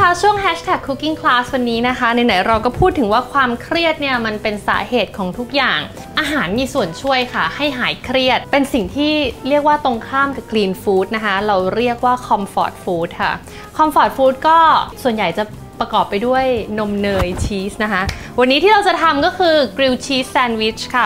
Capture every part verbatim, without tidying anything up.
คะช่วง แฮชแท็ก คุกกิ้งคลาส วันนี้นะคะไหนๆเราก็พูดถึงว่าความเครียดเนี่ยมันเป็นสาเหตุของทุกอย่างอาหารมีส่วนช่วยค่ะให้หายเครียดเป็นสิ่งที่เรียกว่าตรงข้ามกับ คลีน ฟู้ด นะคะเราเรียกว่า คอมฟอร์ต ฟู้ด ค่ะ คอมฟอร์ต ฟู้ด ก็ส่วนใหญ่จะประกอบไปด้วยนมเนยชีสนะคะวันนี้ที่เราจะทำก็คือกริลชีสแซนด์วิชค่ะ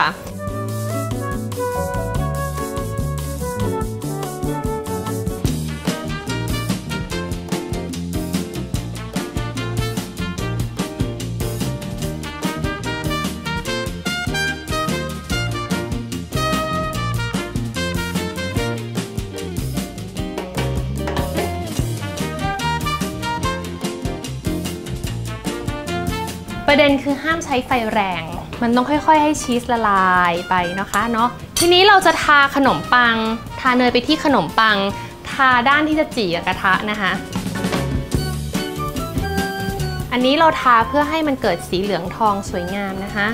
ประเด็นคือห้ามใช้ไฟแรงมันต้องค่อยๆให้ชีสละลายไปนะคะเนาะทีนี้เราจะทาขนมปังทาเนยไปที่ขนมปังทาด้านที่จะจี่กับกระทะนะคะอันนี้เราทาเพื่อให้มันเกิดสีเหลืองทองสวยงามนะคะ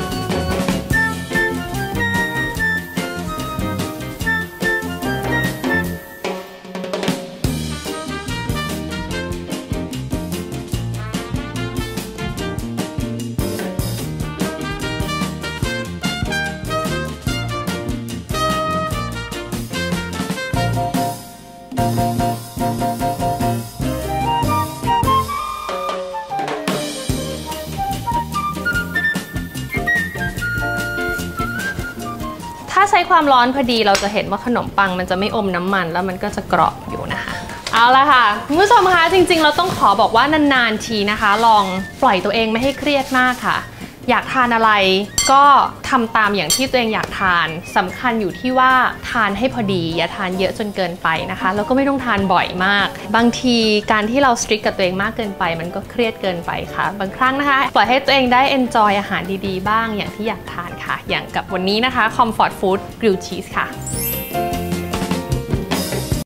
ถ้าใช้ความร้อนพอดีเราจะเห็นว่าขนมปังมันจะไม่อมน้ำมันแล้วมันก็จะกรอบอยู่นะคะเอาละค่ะคุณผู้ชมคะจริงๆเราต้องขอบอกว่านานๆทีนะคะลองปล่อยตัวเองไม่ให้เครียดมากค่ะอยากทานอะไรก็ทำตามอย่างที่ตัวเองอยากทานสำคัญอยู่ที่ว่าทานให้พอดีอย่าทานเยอะจนเกินไปนะคะแล้วก็ไม่ต้องทานบ่อยมากบางทีการที่เราสตริกกับตัวเองมากเกินไปมันก็เครียดเกินไปค่ะบางครั้งนะคะปล่อยให้ตัวเองได้เอนจอยอาหารดีๆบ้างอย่างที่อยากทานค่ะอย่างกับวันนี้นะคะ คอมฟอร์ต ฟู้ด กริลชีสค่ะ